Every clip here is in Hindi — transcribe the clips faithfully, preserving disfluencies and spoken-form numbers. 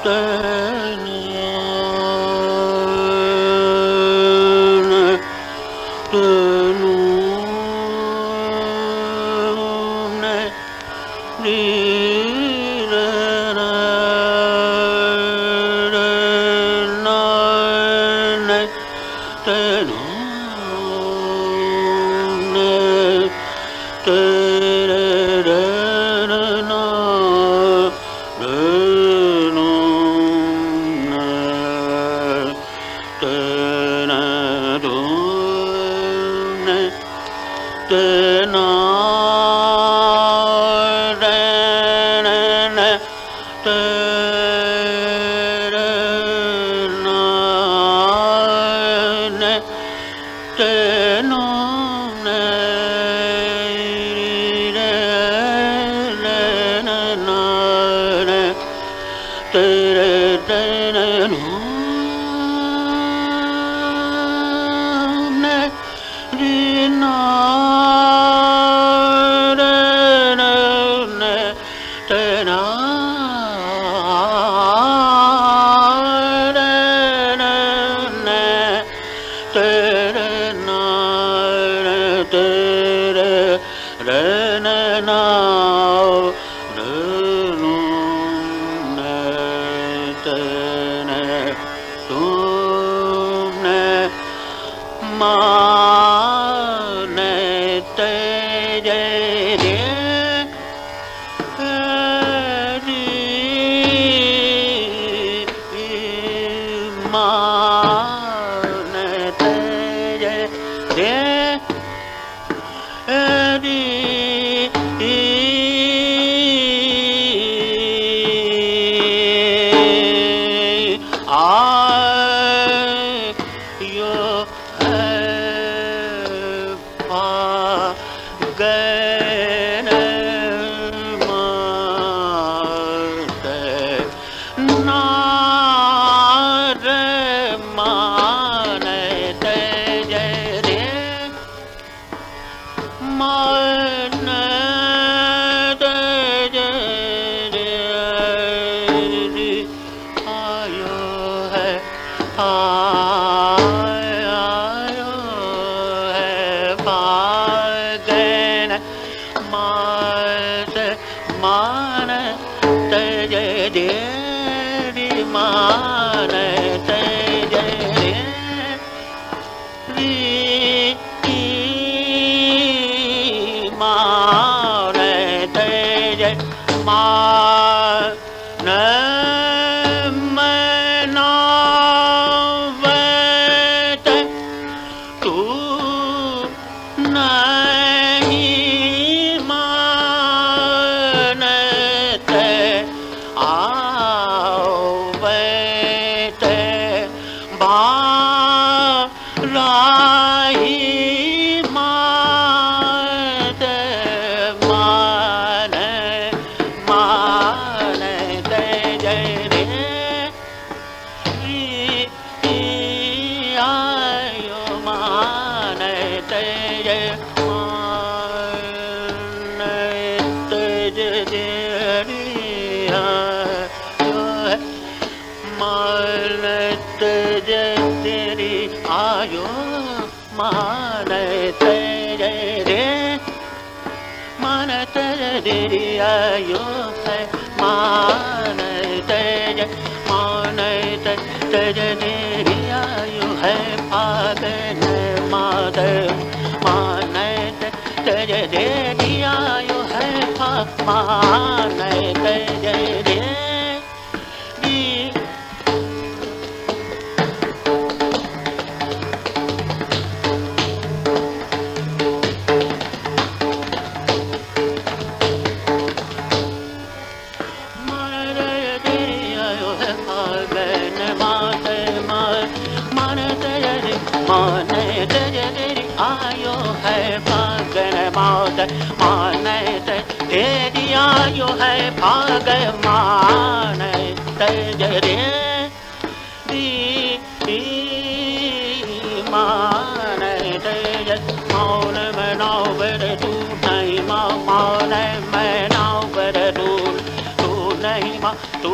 तू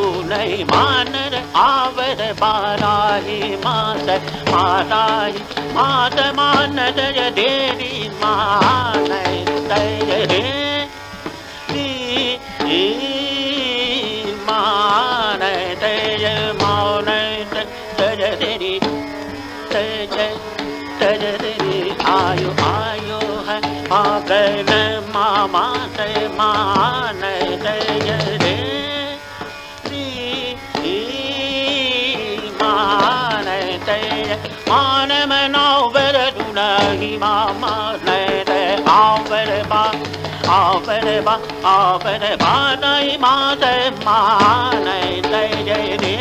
बाई मानर आवर बाराही मास माताही मात मान जय देवी मान जय रे मान जय मौन जय देवी जय जय देवी आयो आयो है मगन मामा से मान जय रे मान जय मान में नौबर दुनाही मामा ने आवर बा आवर बा आवर बा नहीं मात मान जय जय रे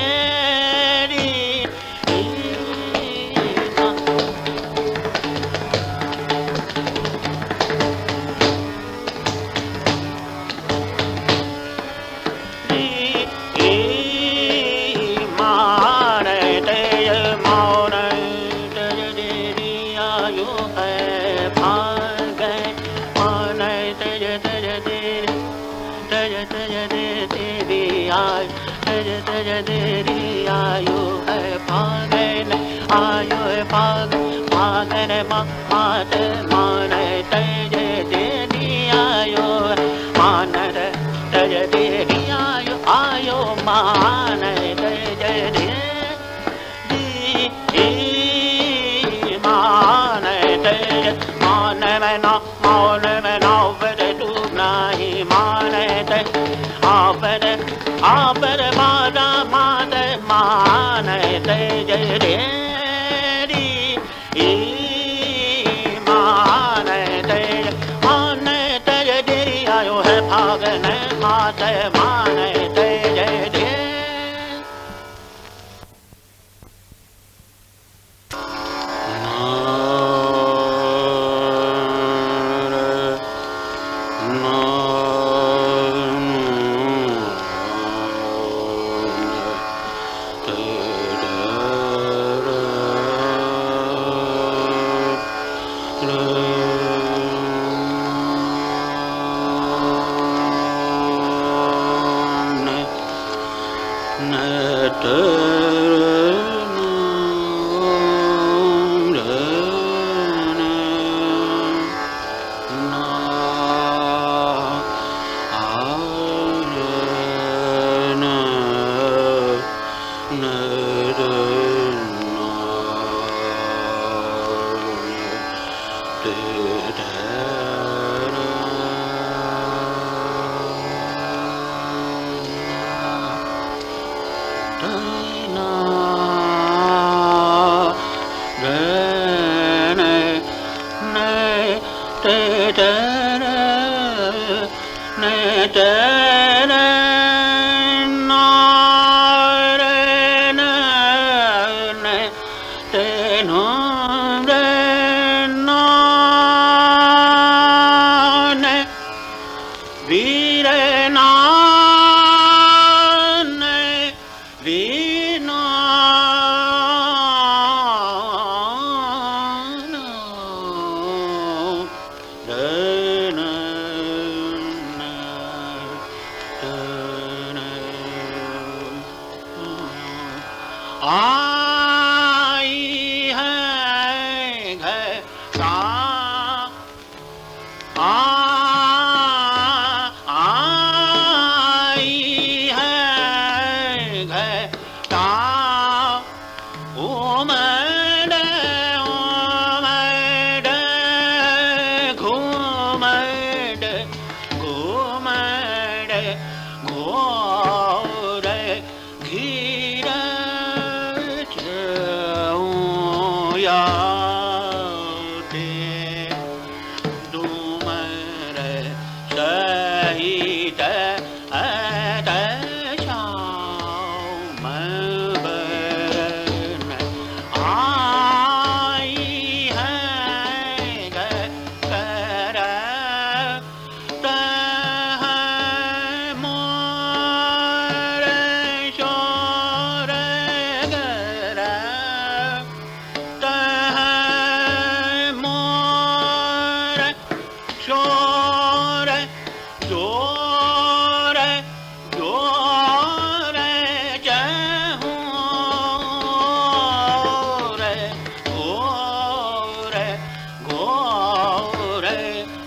आयो है फागन आयो है फागन फागन मात मान तज देवी आयो मानर तज देवी आयो आयो मान तज देवी मान तज मान में ना मौन में नौवर तू नहीं मान तज आवर आवर बारा मान मान जय रे मान जय मान जय देरी आयो है फागन मात मान जय जय रे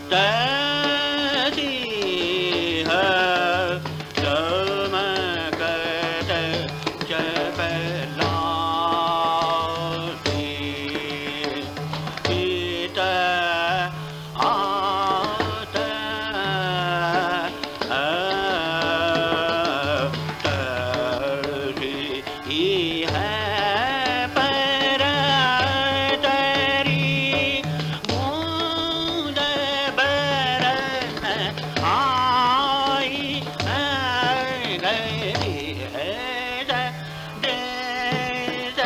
तैसी है चमकते चपलासी इत आत तैसी ही है पर तेरी बूंद बरन आई गई है देश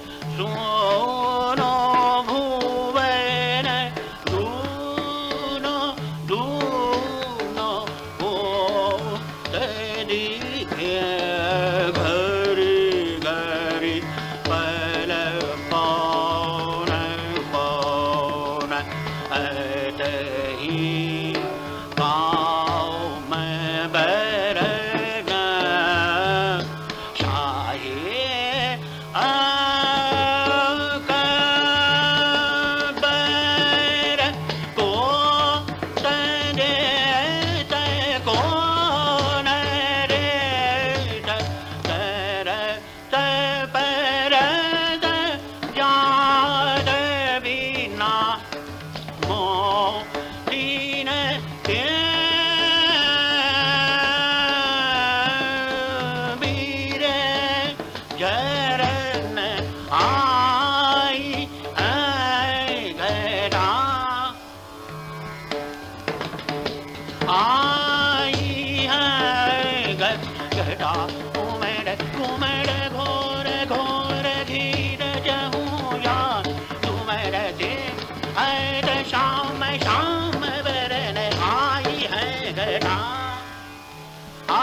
सुनो भुवन दूनो दूनो हो तेरी घरी घरी पल पौन पौन अतही पाँव में बरन शाही अकबर को तने ते कौन रे तर पर याद बिना मोतीन के बीरे जरन आई गड़ा आई है गड़ा घूमड़ घूमड़ घोर घोर धीर जहूँ यार घूमड़ दे ऐत शाम शाम बरन आई है गड़ा आ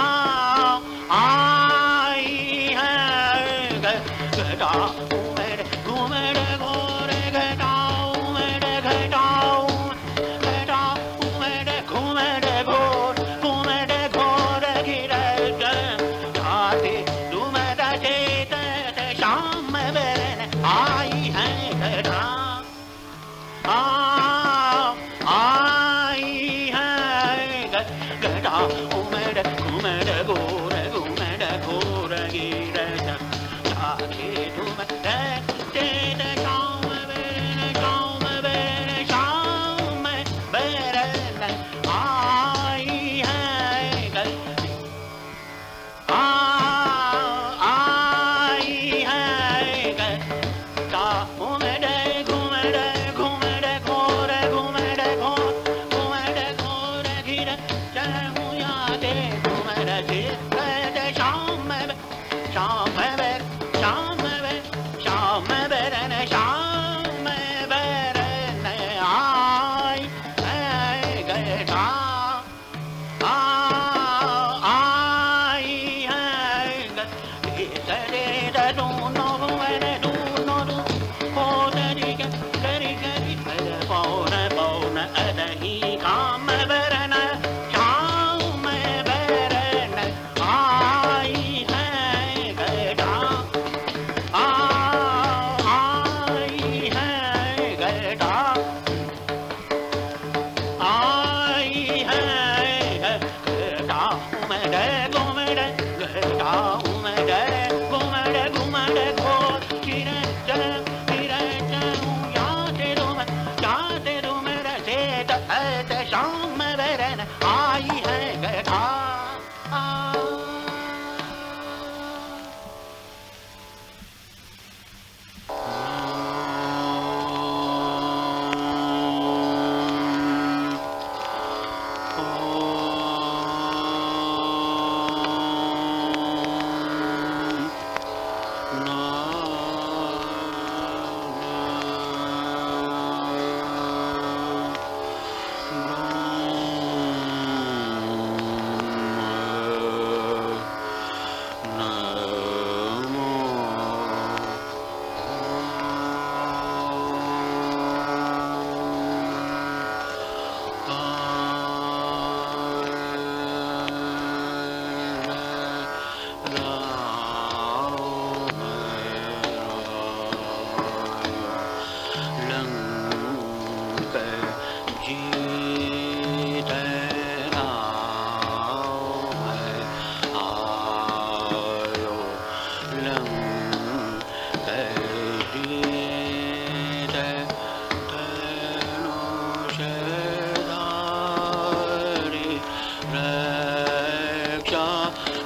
आई है गड़ा घूमड़ घूमड़ घोर घटा घूमड़ घटाओ घटा घूमड़ घूमड़ घोर घूमड़ घोर घिर जाते डूमड़ चेत शाम बरन आई है गड़ा आ आई है गड़ा घूमड़ घूमड़ घोर घूमड़ घोर गिर जाते डूमड़ चेत शाम बरन शाम बरन शाम बरन आई है आ आई है गड़ा घूमड़ घूमड़ घूमड़ घोर घूमड़ घोर घूमड़ घोर घिर चहूँ यादे घूमड़ चेत शाम शाम शाम शाम बरन शाम बरन आई गड़ा आ आई है तेरे दूनो भुवन दूनो दू हो तरी तरी करी पौन पौन अदही काम बरन शाम बरन आई है गड़ा आ आई है गड़ा आई है गड़ा घूमड़ घूमड़ गड़ा घूमड़ घूमड़ घूमड़ घोर गिर गिर याते डूम याते डूमड़ चेत ऐत शाम बरन आई है गड़ा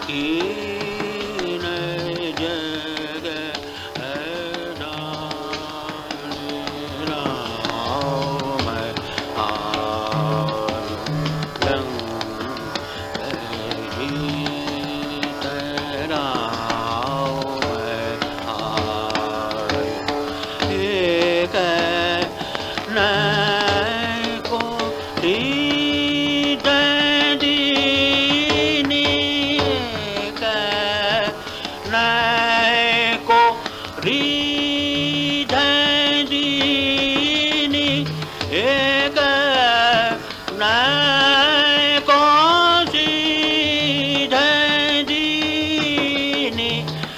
कीन जग राम आलम जीत राम आलम एक नय को रीत दीनी एक नय को रीत दीनी एक नय को सीध दीनी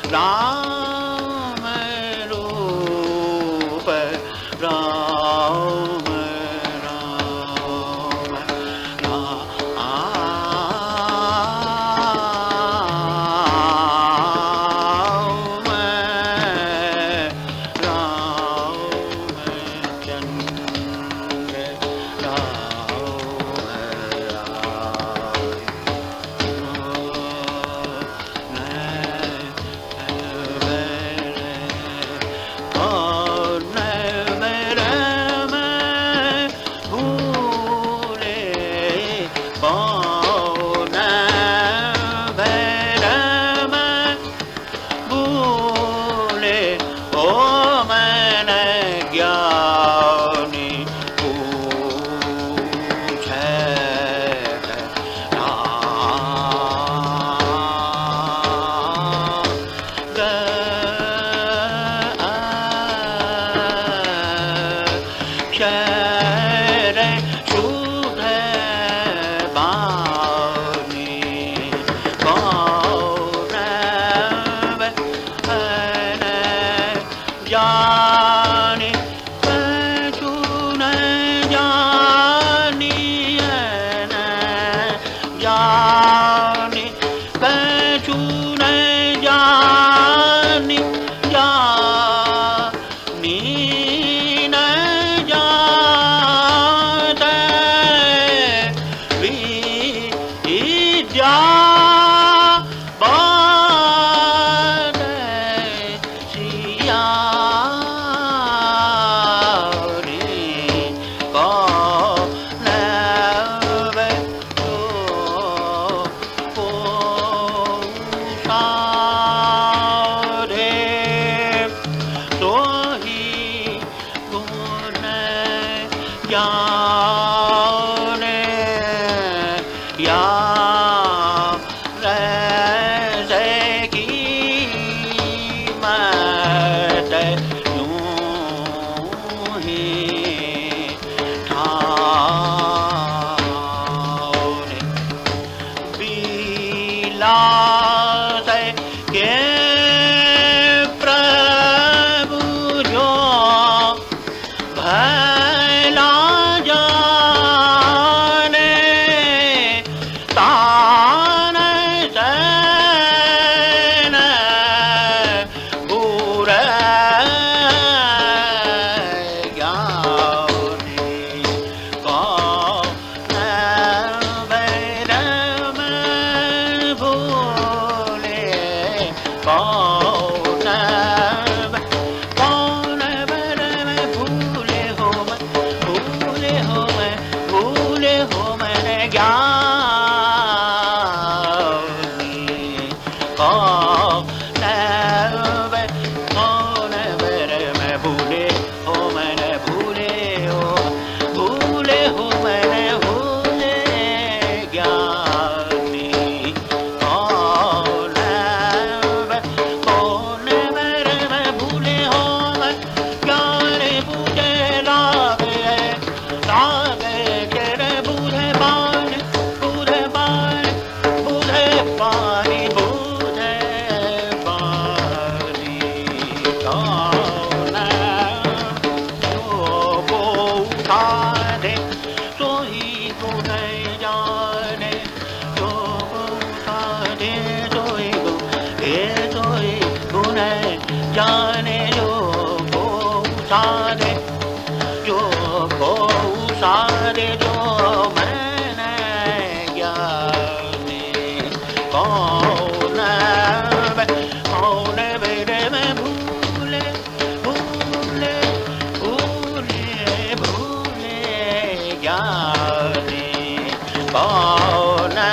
राम रूप राम राम राम रामचंद्र जानी कछुन जानी जानी कछुन जानी जानी न जाते विद्या जाने या रैसे की मत यूं ही ठाने बिलास के प्रभु जो भला जाने तान सैन बुरे ज्ञानी कौन बैरम भूले कौन कौन बैरम भूले हो भूले हो भूले हो मैंने ज्ञानी कौन कौन बैरम भूले हो मैंने भूले हो भूले हो मैंने भूले ज्ञानी कौन कौन बैरम भूले हो ज्ञान बुझे राग राग तेरे बुझे बाण बुझे बाण बुझे पानी बुझे पानी कौन जो को उठा दे तो ही को नहीं जाने जो को उठा दे तो ही को ये तो ही को नहीं जाने जो को उठा दे जो को उठा दे जो मैंने ज्ञानी कौन bon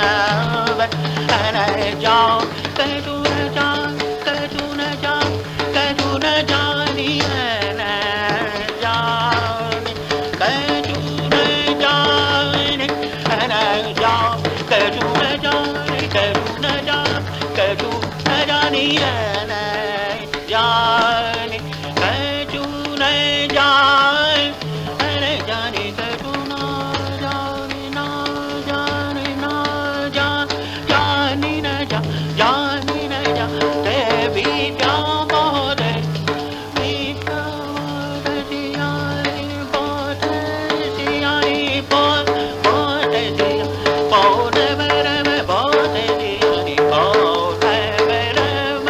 and John Kaduna John Kaduna John Kaduna Johnny and John Kaduna Johnny and John Kaduna Johnny Kaduna John Kaduna Johnny and Johnny Kaduna John and Johnny Kaduna Johnny no Johnny no John Johnny na John Johnny na John Devi John Bode Mika Bode Diani Bode Diani Bode Bode Diani Bode Bode Bode Diani Bode Bode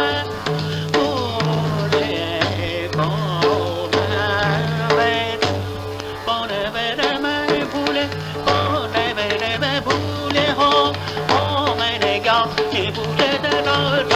Bode Bode Bode Bode Bode Bode Bode Bode Ho Ho Mene Gao Ni Bode Da Da